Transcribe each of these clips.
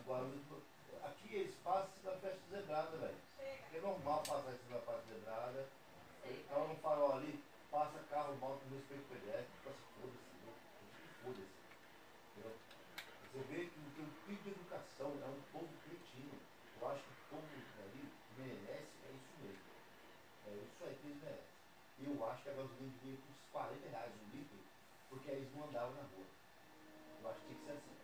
Guarulhos, aqui eles passam na festa zebrada, velho. É normal passar isso na festa zebrada. Então no farol ali, passa carro, moto, no respeito pedestre, passa foda-se, entendeu? Você vê que o tipo de educação é um povo cretino. Eu acho que o povo ali merece, é isso mesmo. É isso aí que eles merecem. E eu acho que a gasolina devia ir com uns 40 reais um litro, porque aí eles não andavam na rua. Eu acho que tinha que ser assim.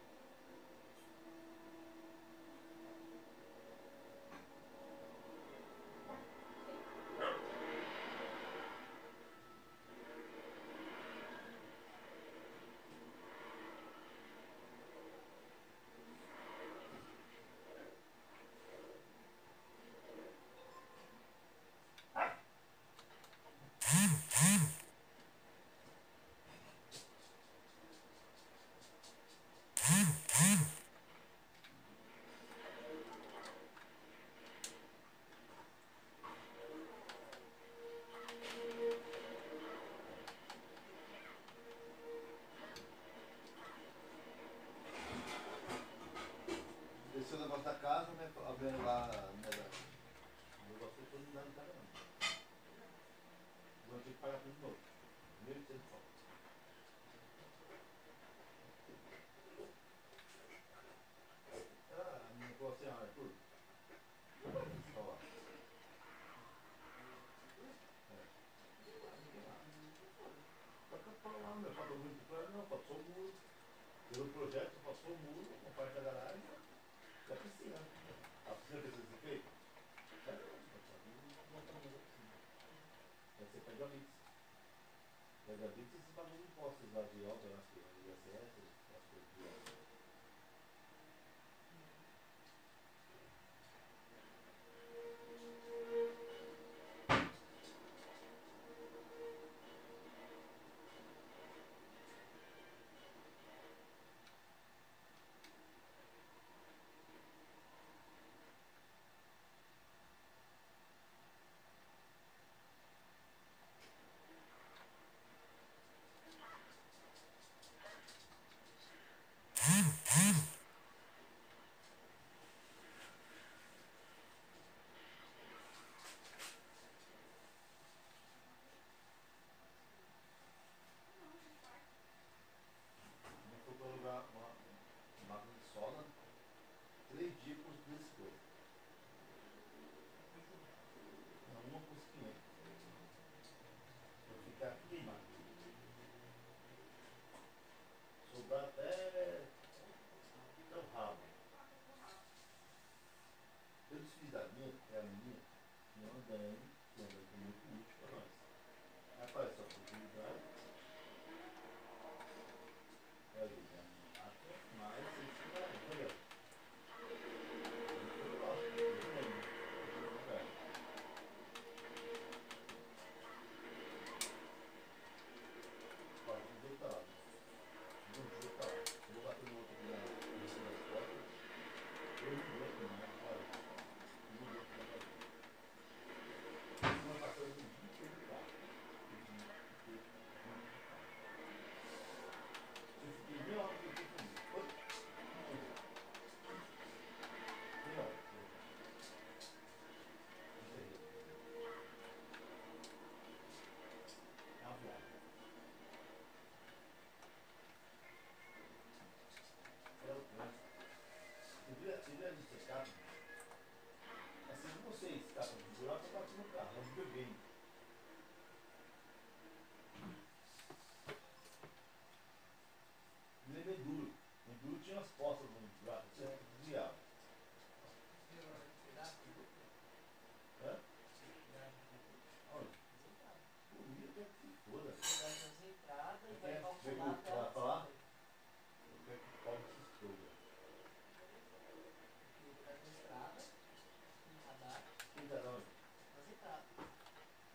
Desceu o negócio da casa, né? Abrindo lá, né? O negócio foi todo dando cara não. Vou ter que pagar tudo de novo. 1.800 só. Ah, a menina falou assim, ah, Arthur. Olha lá. Só que eu falo lá, meu patrão muito claro, não, passou o muro. Pelo projeto, passou o muro, uma parte da garagem, e a piscina. A piscina precisa ser feita? Cadê? Não tá mais a piscina. Aí você pede a Blitz. Pede a Blitz e esses bagulho de impostos lá de obra, nas coisas, ISS, as coisas de obra. Eu fui para alugar uma máquina de sola, 3 dias por 250. Não, uma por 500. Vou ficar queimado. Sobrar até o rabo. Eu desfiz da minha, que é a minha, que não andando, que anda com muito útil para nós. Aí aparece a oportunidade, é ali, né? Mas eles ficaram, entendeu? Eu gosto, eu lembro. Pode dizer tá lá. Não dizer tá lá. Eu vou bater no outro aqui na lista das portas. Eu não aguento mais, olha. Eu não aguento mais fazer. Semana passada eu vendi inteiro do carro. Eu fiquei meia hora que eu fiz comigo. Oi? Meia hora. Encerrei. É uma viagem. É o trânsito. Você vê a lista escapa? Assim que você escapa de buraco, eu bato no carro. É um videogame. Ele é bem duro. O duro tinha umas postas no buraco. Você desviava. Hã? Olha. Bonito é que se foda. Vai falar? Eu quero que o pau se exploda. Quem tá onde?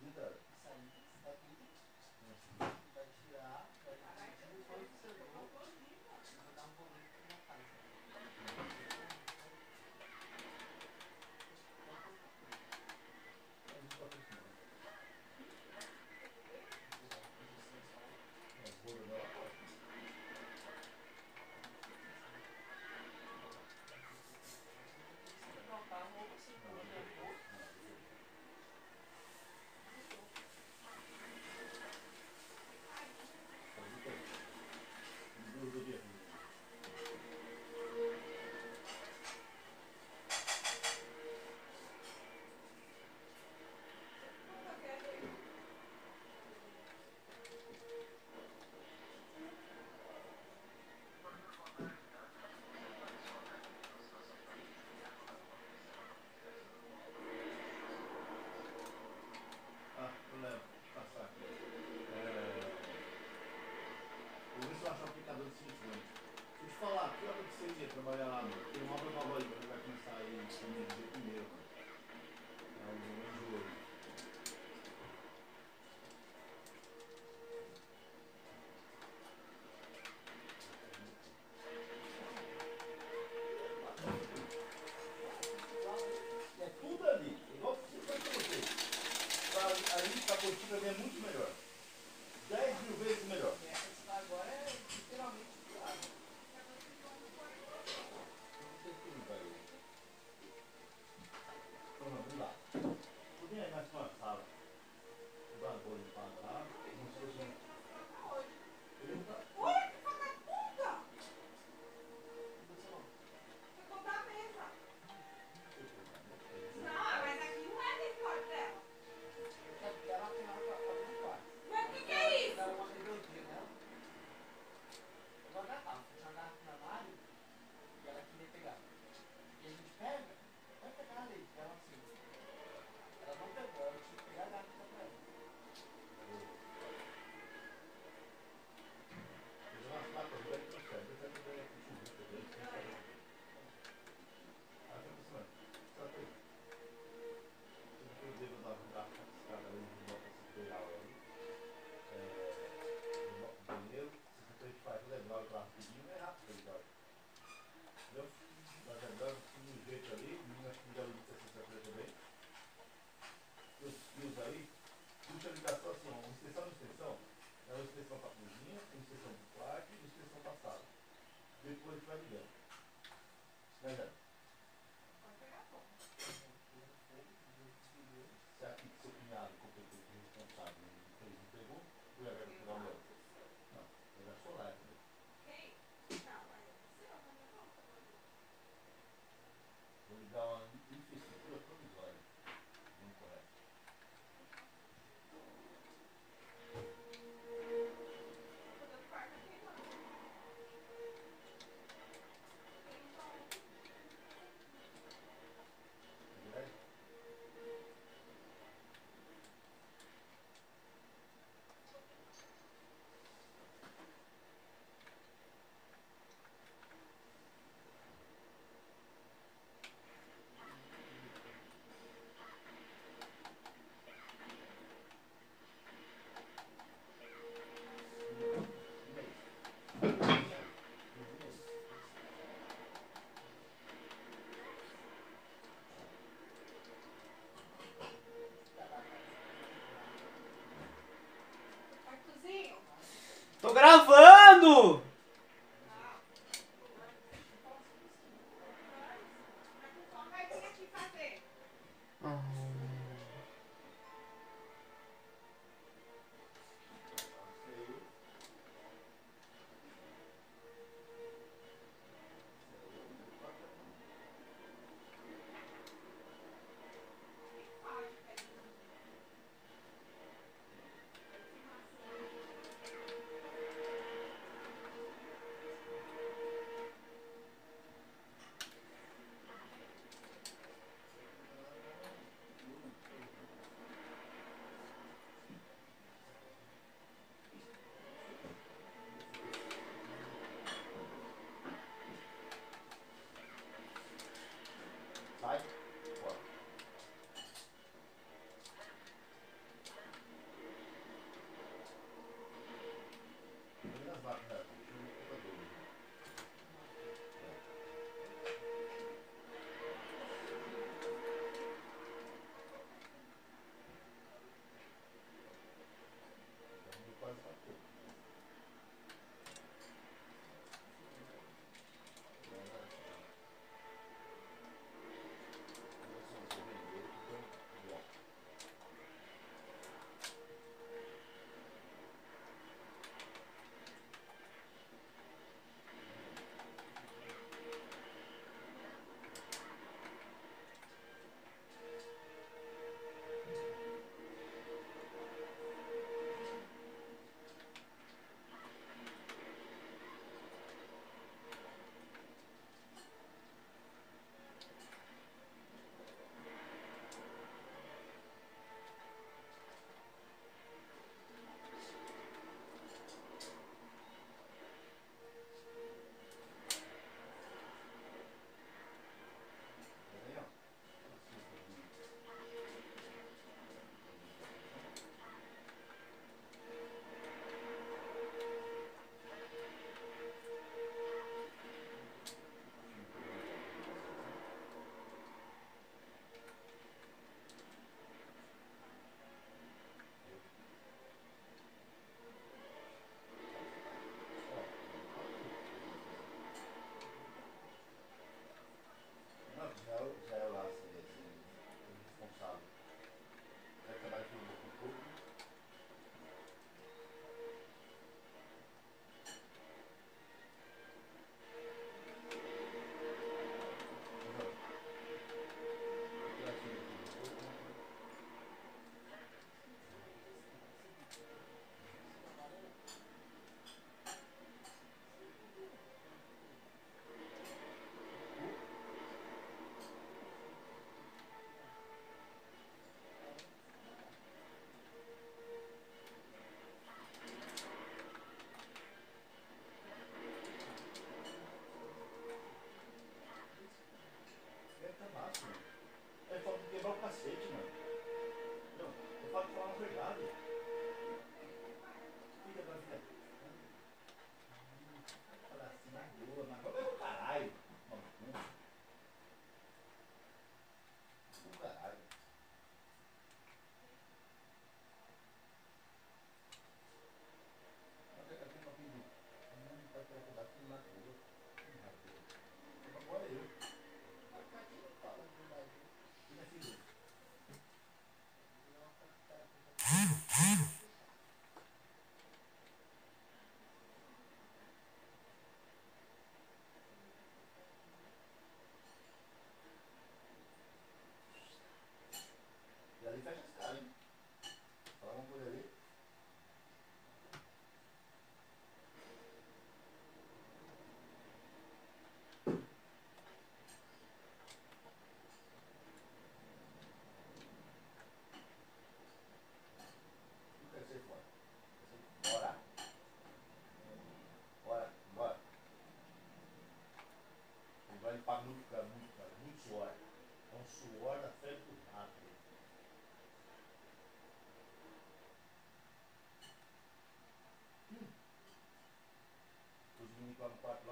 lá no parque